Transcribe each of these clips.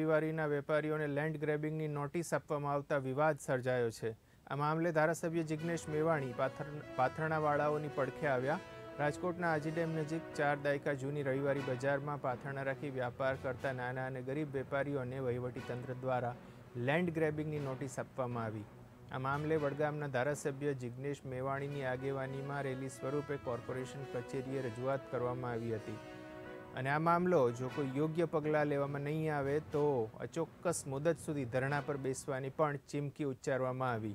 રવિવારીના વેપારીઓને land ગ્રેબિંગની notice આપવામાં આવતા વિવાદ સર્જાયો છે। આ મામલે ધારાસભ્ય જિગ્નેશ મેવાણી પાથરણાવાળાઓની પડખે આવ્યા। રાજકોટના આજી ડેમ નજીક 4 દાયકા જૂની રવિવારી બજારમાં પાથરણા રાખી વ્યાપાર કરતા નાના અને ગરીબ વેપારીઓને વહીવટીતંત્ર દ્વારા લેન્ડ ગ્રેબિંગની નોટિસ આપવામાં આવી। આ મામલે વડગામના ધારાસભ્ય જિગ્નેશ મેવાણીની આગેવાનીમાં રેલી સ્વરૂપે કોર્પોરેશન કચેરીએ રજૂઆત કરવામાં આવી હતી અને આ મામલો જો કોઈ યોગ્ય પગલાં લેવામાં નહીં આવે તો અચોક્કસ મુદત સુધી ધરણા પર બેસવાની પણ ચીમકી ઉચ્ચારવામાં આવી।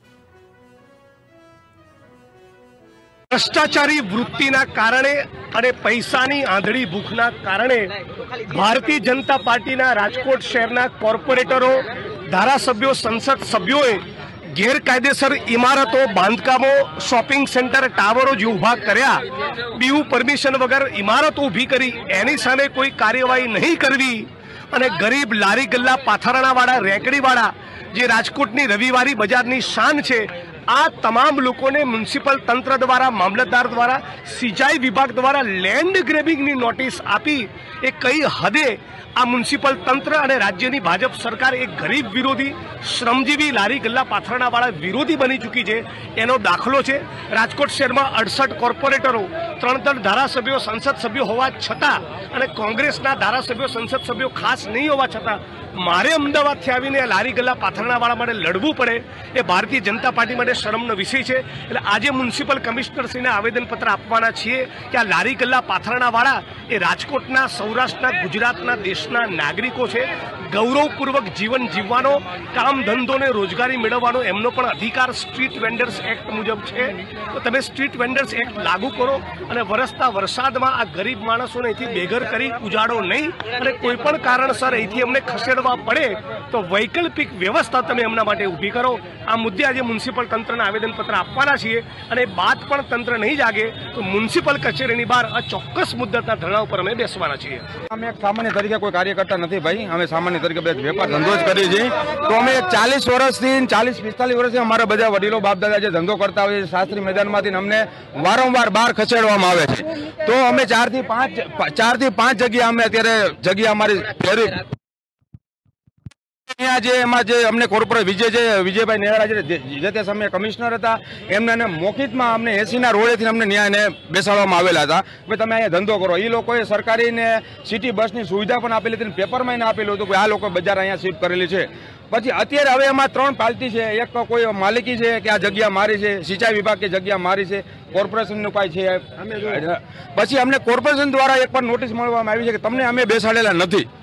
ભ્રષ્ટાચારી વૃત્તિના કારણે અને પૈસાની આંધળી ભૂખના કારણે ભારતીય જનતા પાર્ટીના રાજકોટ શહેરના કોર્પોરેટરો, ધારાસભ્યો, સંસદ સભ્યોએ ગેરકાયદેસર ઇમારતો, બાંધકામો, શોપિંગ સેન્ટર, ટાવરો જે ઊભા કર્યા, બીયુ પરમિશન વગર ઇમારતો ઊભી કરી, એની સામે કોઈ કાર્યવાહી નહીં કરવી અને ગરીબ લારી ગલ્લા પાથરણાવાળા, રેકડીવાળા જે રાજકોટની રવિવારી બજારની શાન છે, આ તમામ લોકોને મ્યુનિસિપલ તંત્ર દ્વારા, મામલતદાર દ્વારા, સિંચાઈ વિભાગ દ્વારા લેન્ડ ગ્રેબિંગની નોટિસ આપી એ કઈ હદે આ મ્યુનિસિપલ તંત્ર અને રાજ્યની ભાજપ સરકાર એક ગરીબ વિરોધી, શ્રમજીવી, લારી ગલ્લા પાથરણાવાળા વિરોધી બની ચૂકી છે એનો દાખલો છે। રાજકોટ શહેરમાં 68 કોર્પોરેટરો, 3 ધારાસભ્યો, સંસદ સભ્યો હોવા છતાં અને કોંગ્રેસના ધારાસભ્યો, સંસદ સભ્યો ખાસ નહીં હોવા છતાં મારે અમદાવાદથી આવીને લારી ગલ્લા પાથરણાવાળા માટે લડવું પડે એ ભારતીય જનતા પાર્ટી માટે શરમનો વિષય છે। એટલે આજે મ્યુનિસિપલ કમિશનરશ્રીને આવેદનપત્ર આપવાના છીએ કે આ લારી ગલ્લા પાથરણાવાળા એ રાજકોટના, સૌરાષ્ટ્રના, ગુજરાતના, દેશના નાગરિકો છે। ગૌરવપૂર્વક જીવન જીવવાનો, કામ ધંધો ને રોજગારી મેળવવાનો એમનો પણ અધિકાર સ્ટ્રીટ વેન્ડર્સ એક્ટ મુજબ છે। તો તમે સ્ટ્રીટ વેન્ડર્સ એક્ટ લાગુ કરો અને વરસતા વરસાદમાં આ ગરીબ માણસોને અહીંથી બેઘર કરી ઉજાડો નહીં અને કોઈ પણ કારણસર અહીંથી અમને ખસેડવા પડે તો વૈકલ્પિક વ્યવસ્થા તમે એમના માટે ઊભી કરો। આ મુદ્દે આજે મ્યુનિસિપલ તંત્રને આવેદનપત્ર આપવાના છીએ અને બાદ પણ તંત્ર નહીં જાગે તો મ્યુનિસિપલ કચેરીની બહાર આ ચોક્કસ મુદ્દતના ધરણા ઉપર અમે બેસવાના છીએ। અમે એક સામાન્ય તરીકે કોઈ કાર્ય કરતા નથી ભાઈ, અમે સામાન્ય તરીકે વેપાર ધંધો જ કરીએ છીએ। તો અમે 40 વર્ષથી 40-45 વર્ષથી અમારા બધા વડીલો બાપ દાદા જે ધંધો કરતા હોય શાસ્ત્રી મેદાનમાંથી અમને વારંવાર બહાર ખસેડવામાં આવે છે। તો અમે 4 થી 5 જગ્યા અમે અત્યારે જગ્યા અમારી એમાં જે અમને કોર્પોરેટ વિજયભાઈ નેહરા જે તે સમયે કમિશનર હતા, એમને મૌખિકમાં અમને 80ના રોડેથી અમને ન્યાયને બેસાડવામાં આવેલા હતા કે તમે અહીંયા ધંધો કરો। એ લોકોએ સરકારીને સિટી બસની સુવિધા પણ આપેલી હતી, પેપરમાં એને આપેલું હતું કે આ લોકો બજાર અહીંયા શિફ્ટ કરેલી છે। પછી અત્યારે હવે એમાં 3 પાલતી છે, એક કોઈ માલિકી છે કે આ જગ્યા મારી છે, સિંચાઈ વિભાગ કે જગ્યા મારી છે, કોર્પોરેશનનું કાંઈ છે। પછી અમને કોર્પોરેશન દ્વારા એક પણ નોટિસ મળવામાં આવી છે કે તમને અમે બેસાડેલા નથી।